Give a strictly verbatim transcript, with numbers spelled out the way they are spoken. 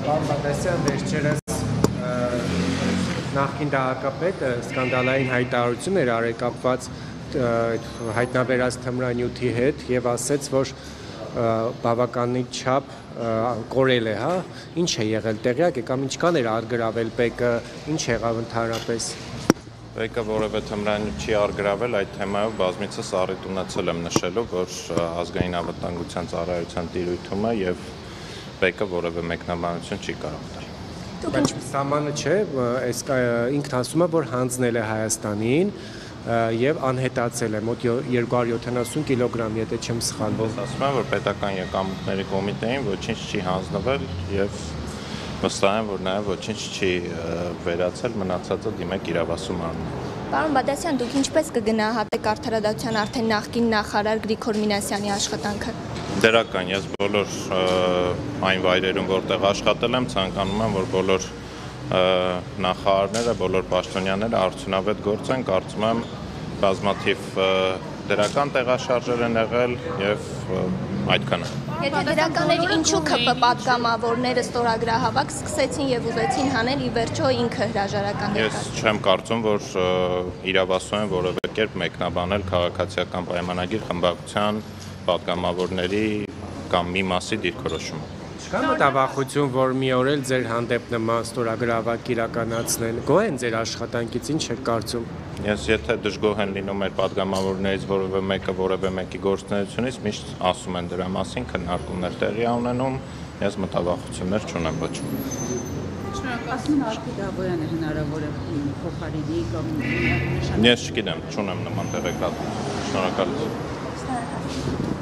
Պարոն Բադասյան, վերջերս նախկին դահակապետը սկանդալային հայտարարություն էր արել կապված հայտնաբերած թմրանյութի հետ եւ ասաց, որ բավականին չափ կորել է, հա, ինչ է եղել, տեղյակ եք, կամ ինչքան էր արգրավել ՊԵԿ-ը, ինչ եղավ ընդհանրապես։ ՊԵԿ-ը որևէ թմրանյութ չի արգրավել, այդ թեմայով բազմիցս առիթ ունեցել եմ նշելու, որ ազգային անվտանգության ծառայության տիրույթում է եւ ՊԵԿ-ը որևէ մեկնաբանություն չի կարող տալ։ Բայց սահմանը չէ, ինքն ասում է, որ հանձնել է Հայաստանին եւ անհետացել է մոտ երկու հարյուր յոթանասուն կիլոգրամ, եթե չեմ սխալվում։ Ասում եմ, որ պետական եկամուտների կոմիտեին ոչինչ չի հանձնվել եւ վստահ եմ, որ նաեւ ոչինչ չի վերացել, մնացածը դիմեք իրավասու մարմնին։ Պարոն Բադասյան, դուք ինչպես կգնահատեք արդարադատության արդեն նախկին նախարար Գրիգոր Մինասյանի աշխատանքը։ Դրական, ես բոլոր այն վայրերում, որտեղ աշխատել եմ, ցանկանում եմ, որ բոլոր նախարարները, բոլոր պաշտոնյաները արդյունավետ գործեն, կարծում եմ բազմաթիվ դրական տեղաշարժեր են եղել եւ այդքանը։ Եթե դրական էր, ինչու ՔՊ պատգամավորները ստորագրահավաք սկսեցին եւ ուզեցին հանել ի վերջո ինքը հրաժարական Ես չեմ կարծում, որ իրավասու են որևէ կերպ մեկնաբանել քաղաքացիական պայմանագիր խմբակցության պատգամավորների կամ մի մասի դիրքորոշումը։ Կա մտավախություն, որ մի օր էլ ձեր հանդեպ նման ստորագրահավաք իրականացնեն, գոհ են ձեր աշխատանքից, ինչ եք կարծում։ Ես եթե դժգոհ են լինում մեր պատգամավորներից որևէ մեկը որևէ մեկի գործունեությունից, միշտ ասում են դրա մասին, քննարկումներ տեղի ունենում, ես մտավախություններ չունեմ ոչ։ Ասում են Արկուդ Աբոյանը հնարավոր է փոխարինի կամ Ես չգիտեմ, չունեմ նման տեղեկատվություն։ Շնորհակալություն։